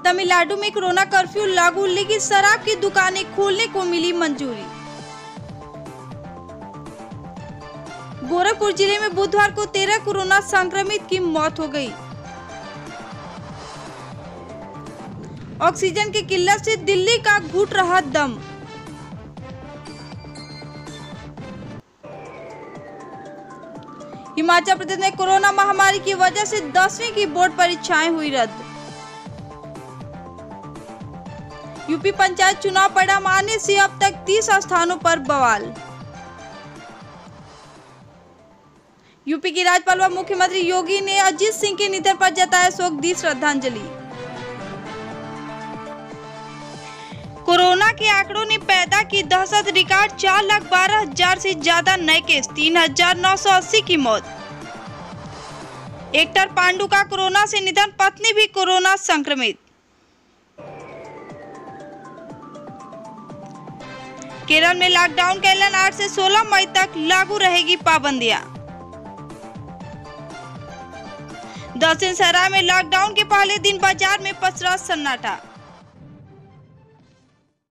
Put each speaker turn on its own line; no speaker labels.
तमिलनाडु में corona curfew लागू, लेकिन शराब की दुकानें खोलने को मिली मंजूरी। गोरखपुर जिले में बुधवार को 13 कोरोना संक्रमित की मौत हो गई। ऑक्सीजन की किल्लत से दिल्ली का घुट रहा दम। हिमाचल प्रदेश में कोरोना महामारी की वजह से 10वीं की बोर्ड परीक्षाएं हुई रद्द। यूपी पंचायत चुनाव परिणाम आने से अब तक 30 स्थानों पर बवाल। यूपी के राज्यपाल व मुख्यमंत्री योगी ने अजीत सिंह के निधन पर जताया शोक, दी श्रद्धांजलि। कोरोना के आंकड़ों ने पैदा की दहशत, रिकॉर्ड 4,12,000 से ज्यादा नए केस, 3,980 की मौत। एक्टर पांडु का कोरोना से निधन, पत्नी भी कोरोना संक्रमित। केरल में लॉकडाउन का ऐलान, 8 से 16 मई तक लागू रहेगी पाबंदियां। दक्षिण सराय में लॉकडाउन के पहले दिन बाजार में पसरा सन्नाटा।